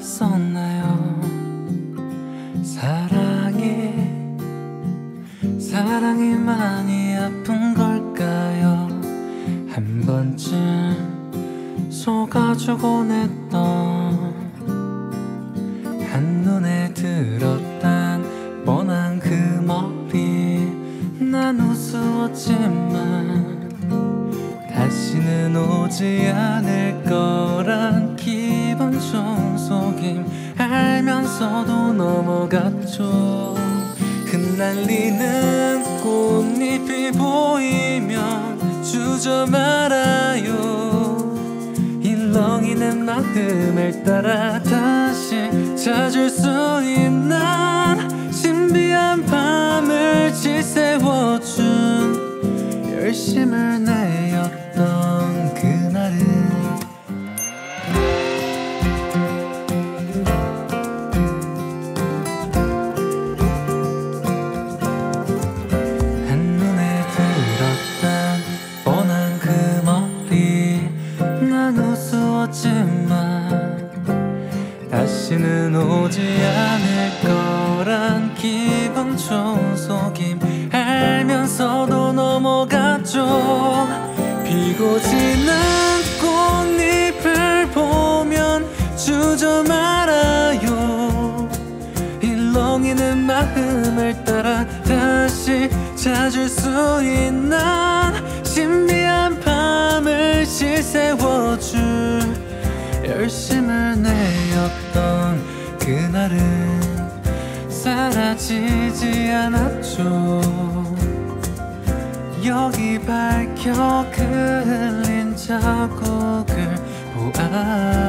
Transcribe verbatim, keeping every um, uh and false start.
없었나요? 사랑이 사랑이 많이 아픈 걸까요? 한 번쯤 속아주곤 했던 한눈에 들었단 뻔한 그 머리 난 우스웠지만 다시는 오지 않을 거란 기분 좋은 속임 알면서도 넘어갔죠. 흩날리는 꽃잎이 보이면 주저 말아요. 일렁이는 마음을 따라 다시 찾을 수 있는 신비한 밤을 지새워준 열심을 내었던 그날은 한눈에 들었단 뻔한 그 머리 난 우스웠지만 다시는 오지 않을 거란 기분 좋은 속임 알면서도 넘어갔죠. 피고 지는 꽃잎을 보면 주저 말아요. 일렁이는 마음을 따라 다시 찾을 수 있는 신비한 밤을 지새워줄 열심을 내었던 그날은 사라지지 않았죠. 여기 밝혀 그린 자국을 보아